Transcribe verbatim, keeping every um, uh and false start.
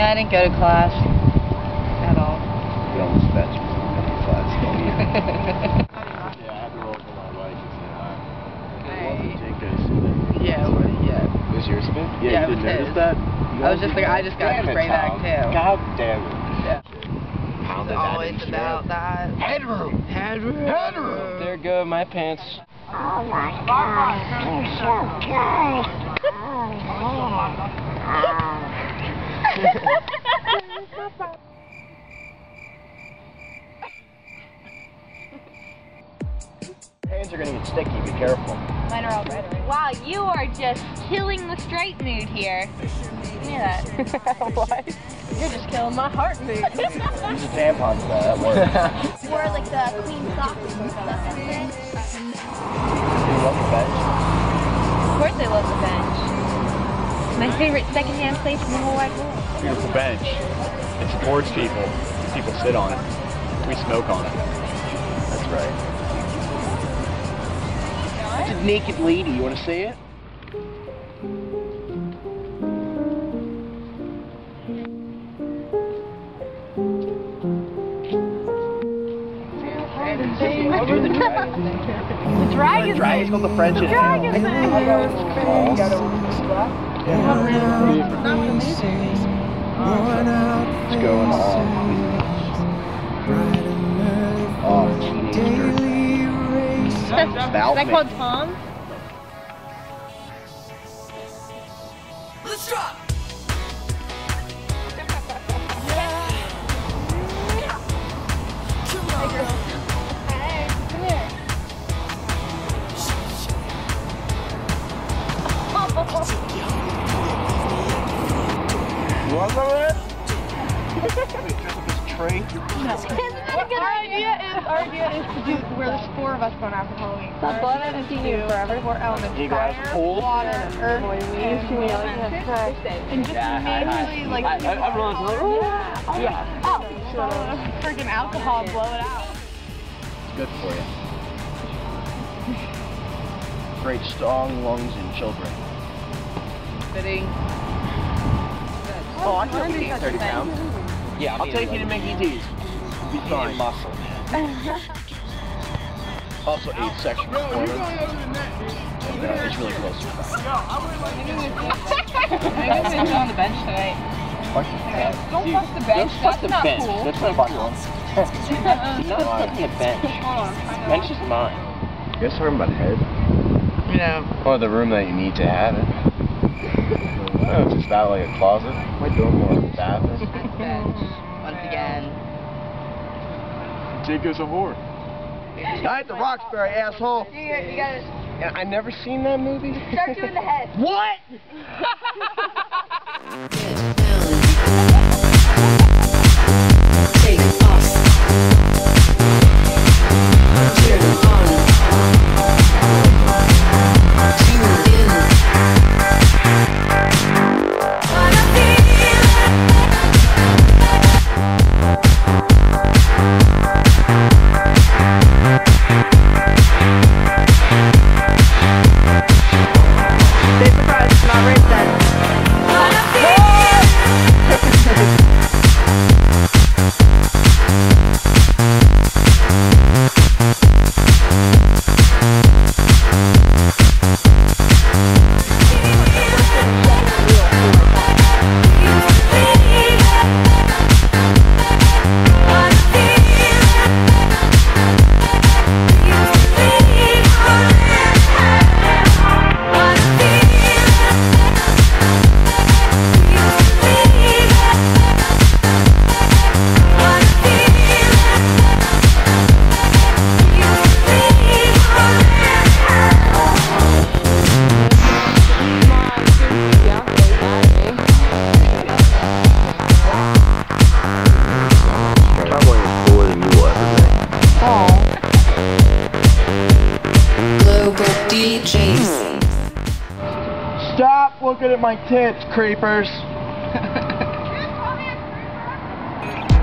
I didn't go to class at all. You almost bet you were class. Yeah, I had to roll for my bike and say hi. It wasn't Jinko's. Yeah, it was, yeah. It was yours, man? Yeah, Yeah, you it didn't was notice his. that? You I was just like, I just got damn it, spray back Tom. too. God damn it. Yeah. Pounded It's that always in about strip. that. Headroom! Headroom! Headroom! There go my pants. Oh my God, you're so good. Hands are gonna get sticky, be careful. Mine are all red already. Wow, you are just killing the straight mood here. Give me that. What? You're just killing my heart mood. Use a tampon for that, that works. More like the clean socks and stuff. Do you love the bench? Of course I love the bench. My favorite secondhand place in the whole wide world. Beautiful bench. It supports people. People sit on it. We smoke on it. That's right. It's a naked lady. You want to see it? The dragon. The dragon's called the French. The dragon thing. What's going on? Oh, teenager. Is that called Tom? Let's drop. You want some of that? Wait, dress up as a tree? No. Our idea is our idea is to do where there's four of us going after Halloween. The blood and seen forever. Four elements: You guys fire, cool? water, earth, and and just mainly like I, I, I realized, yeah. yeah. Oh, freaking alcohol, blow it out. It's good for you. Great strong lungs in children. Fitting. Oh, I can eat thirty pounds. Yeah, I'll take you to Mickey D's. Be fine. Muscle. Also eight sexual performance. And, uh, it's really close to that. I'm gonna sit on the bench tonight. Don't Dude, fuck the bench. Don't fuck That's the not bench. cool. That's not cool. Not fucking the bench. Bench is mine. You guys talking about head? You know. Or the room that you need to have it. Oh, it's just not like a closet. My door more like a bathroom. Bench. Once again. Jacob's a whore. Night at the Roxbury, asshole. You, you gotta Yeah, I never seen that movie. start doing the head. What? Take off. Turn on. Tune in. Wanna feel Stay surprised, it's not race then. Wanna feel D Js. Stop looking at my tits, creepers.